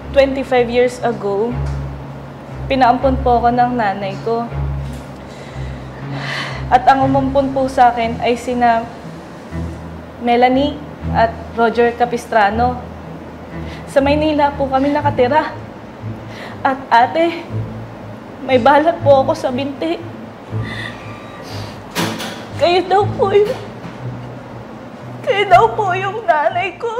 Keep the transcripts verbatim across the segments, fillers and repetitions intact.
twenty-five years ago, pinaampon po ako ng nanay ko. At ang umumpon po sa akin ay sina Melanie at Roger Capistrano. Sa Maynila po kami nakatira. At ate, may balat po ako sa binti. Kayo daw po yung... Kayo daw po yung nanay ko.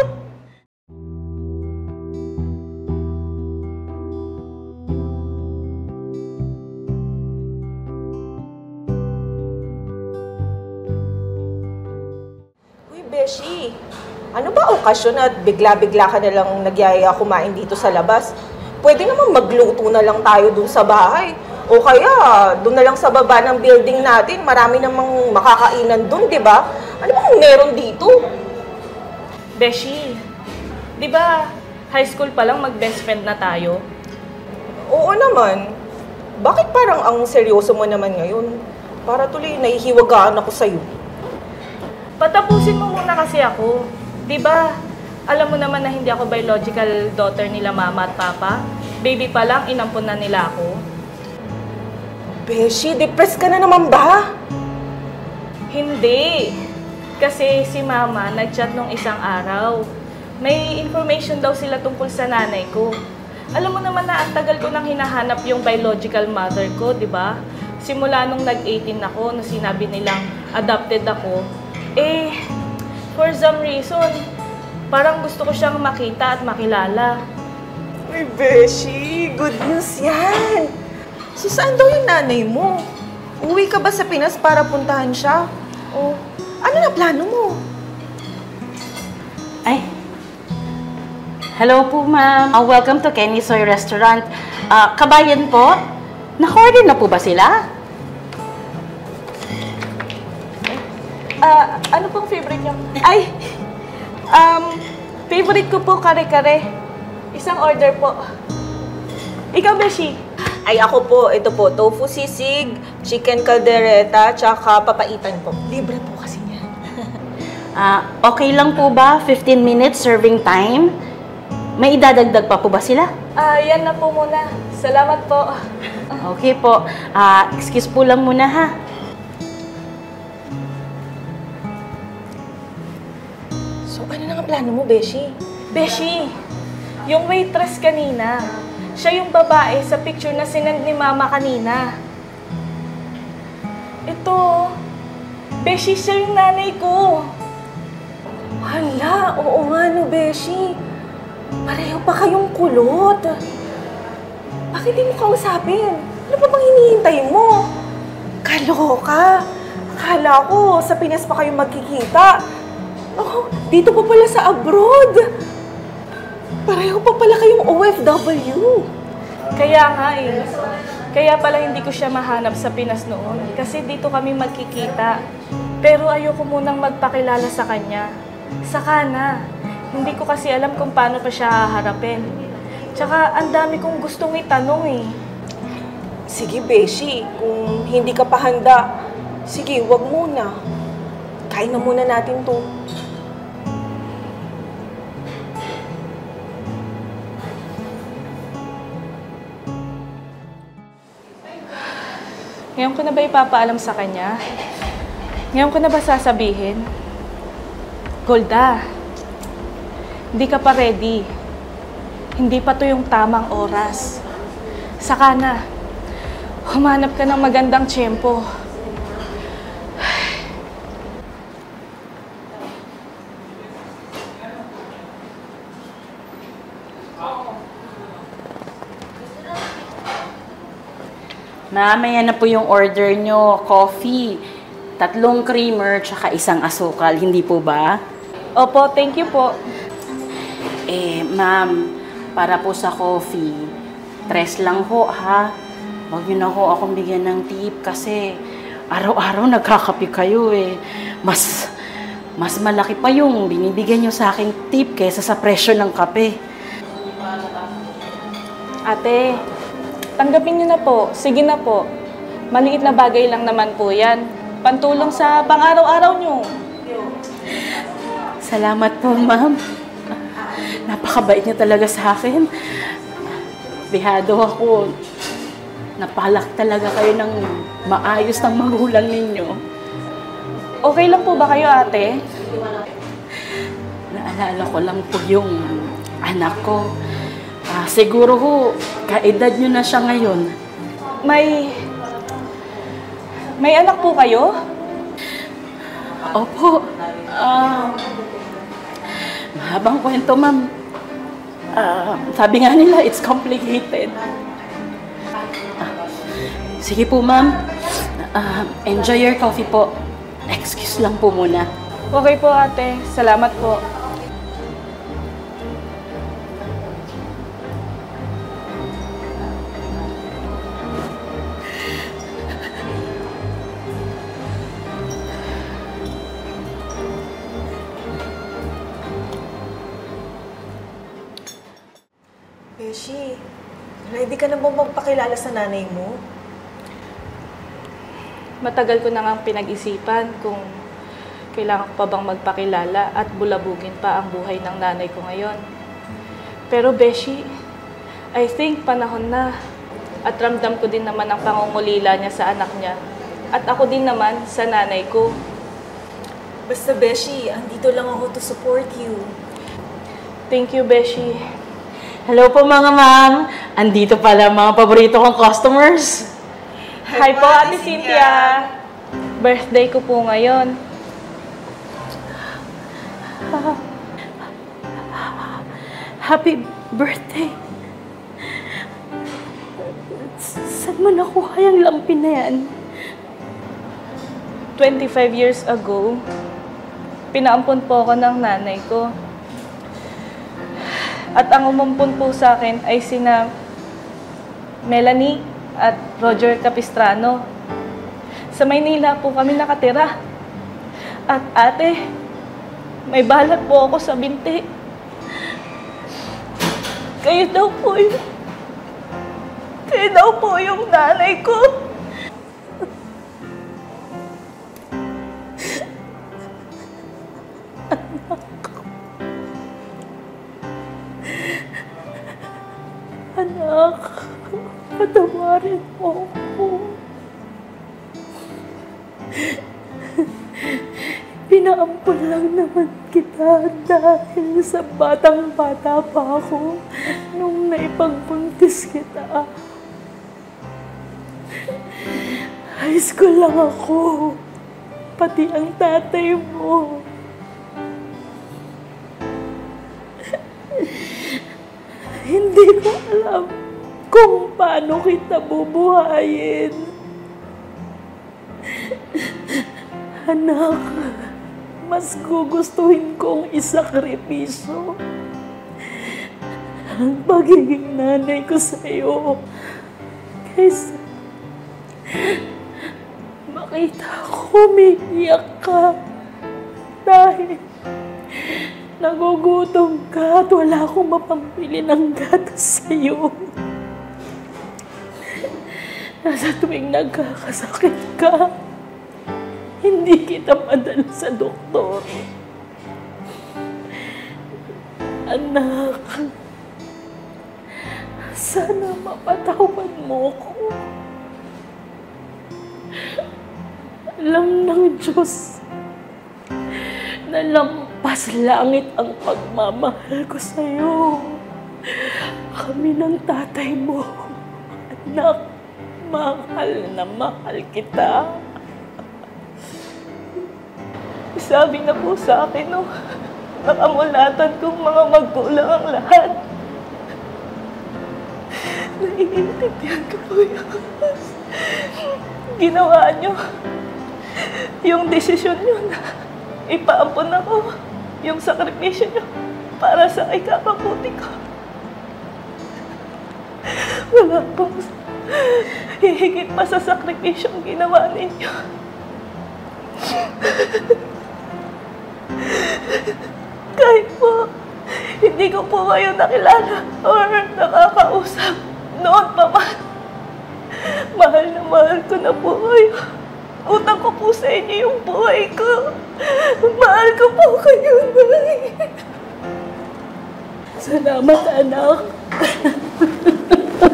Uy, Beshi, ano ba okasyon at bigla-bigla ka na lang nagyaya kumain dito sa labas? Pwede naman magluto na lang tayo dun sa bahay. O kaya, dun na lang sa baba ng building natin, marami namang makakainan dun, di ba? Ano ba kung meron dito? Beshi, di ba high school pa lang mag-best friend na tayo? Oo naman. Bakit parang ang seryoso mo naman ngayon? Para tuloy nahihiwagaan ako sa'yo. Patapusin mo muna kasi ako. Di ba, alam mo naman na hindi ako biological daughter nila mama at papa? Baby pa lang, inampun na nila ako. Beshi, depressed ka na naman ba? Hindi. Kasi si mama nag-chat nung isang araw. May information daw sila tungkol sa nanay ko. Alam mo naman na ang tagal ko nang hinahanap yung biological mother ko, di ba? Simula nung nag-eighteen ako, nung sinabi nilang adopted ako, eh, for some reason, parang gusto ko siyang makita at makilala. Uy, Beshi, good news yan! So, saan daw yung nanay mo? Uwi ka ba sa Pinas para puntahan siya? O, ano na plano mo? Ay. Hello po, ma'am. Uh, welcome to Kenny Soy Restaurant. Uh, kabayan po, na-order na po ba sila? Ah, uh, ano pong favorite niyo? Ay, um, favorite ko po kare-kare. Isang order po. Ikaw, Beshi? Ay, ako po, ito po, tofu sisig, chicken caldereta, tsaka papaitan po. Libre po kasi niya. uh, okay lang po ba? fifteen minutes serving time? May idadagdag pa po ba sila? Ah, uh, yan na po muna. Salamat po. Okay po. Uh, excuse po lang muna, ha? So, ano na ang plano mo, Beshi? Beshi, yung waitress kanina, siya yung babae sa picture na sinend ni Mama kanina. Ito, Beshi, siya yung nanay ko. Hala, oo nga no, Beshi. Pareho pa kayong kulot. Bakit di mo kausapin? Ano pa bang hinihintay mo? Kaloka. Akala ko, sa Pinas pa kayo magkikita. Oh, dito pa pala sa abroad. Pareho pa pala kayong O F W. Kaya nga eh. Kaya pala hindi ko siya mahanap sa Pinas noon. Kasi dito kami magkikita. Pero ayoko munang magpakilala sa kanya. Saka na. Hindi ko kasi alam kung paano pa siya haharapin. Tsaka ang dami kong gustong itanong eh. Sige, Beshi. Kung hindi ka pa handa, sige, wag muna. Kain na muna natin to. Ngayon ko na ba ipapaalam sa kanya? Ngayon ko na ba sasabihin? Golda, hindi ka pa ready. Hindi pa to yung tamang oras. Saka na, humanap ka ng magandang tiyempo. Ma'am, ayan na po yung order nyo. Coffee, tatlong creamer, tsaka isang asukal. Hindi po ba? Opo, thank you po. Eh, ma'am, para po sa coffee, tres lang ho, ha? Huwag nyo na ho akong bigyan ng tip kasi araw-araw nagkakape kayo eh. Mas, mas malaki pa yung binibigyan nyo sa aking tip kaysa sa presyo ng kape. Ate, tanggapin niyo na po. Sige na po. Maliit na bagay lang naman po yan. Pantulong sa pang-araw-araw niyo. Salamat po, ma'am. Napakabait niyo talaga sa akin. empleyado ako. Napalak talaga kayo ng maayos ng magulang ninyo. Okay lang po ba kayo, ate? Naalala ko lang po yung anak ko. Ah, siguro ho, kaedad nyo na siya ngayon. May... May anak po kayo? Opo. Ah, mahabang kwento, ma'am. Ah, sabi nga nila, it's complicated. Ah, sige po, ma'am. Ah, enjoy your coffee po. Excuse lang po muna. Okay po, ate. Salamat po. Beshi, ready ka na bang magpakilala sa nanay mo? Matagal ko na ngang pinag-isipan kung kailangan ko pa bang magpakilala at bulabugin pa ang buhay ng nanay ko ngayon. Pero Beshi, I think panahon na at ramdam ko din naman ang pangungulila niya sa anak niya at ako din naman sa nanay ko. Basta Beshi, andito lang ako to support you. Thank you, Beshi. Hello po mga ma'am. Andito pala mga paborito kong customers. Hi po, Ate Cynthia. Birthday ko po ngayon. Happy birthday. Saan mo nakuha yung lampin na yan? twenty-five years ago, pinaampon po ako ng nanay ko. At ang umumpon po sa akin ay sina Melanie at Roger Capistrano. Sa Maynila po kami nakatira. At ate, may balat po ako sa binti. Kayo daw po yung... Kayo daw po yung nanay ko. Anak, patawarin mo ako. Pinaampun lang naman kita dahil sa batang-bata pa ako nung naipagbuntis kita. High school lang ako, pati ang tatay mo. Hindi ko alam kung paano kita bubuhayin. Anak, mas gugustuhin kong isakripisyo ang pagiging nanay ko sa'yo kaysa makita ko umiiyak ka dahil nagugutom ka at wala akong mapambili ng gatas sa'yo. Nasa tuwing nagkakasakit ka, hindi kita madala sa doktor. Anak, sana mapatawad mo ko. Alam ng Diyos na lampas langit ang pagmamahal ko sa'yo. Kami ng tatay mo, anak, mahal na mahal kita. Sabi na po sa akin, no, nakamulatan kong mga magulang ang lahat. Naiintindihan ko po yung ginawa nyo. Yung desisyon nyo na ipaampon ako. Yung sakripisyo nyo para sa ikakabuti ko. Wala pong hihigit pa sa sakripisyong ginawa ninyo. Kahit po, hindi ko po kayo nakilala or nakakausap noon pa man. Mahal na mahal ko na po kayo. Utang ko po sa inyo yung buhay ko. Mahal ko po kayo, Nay. Salamat, anak.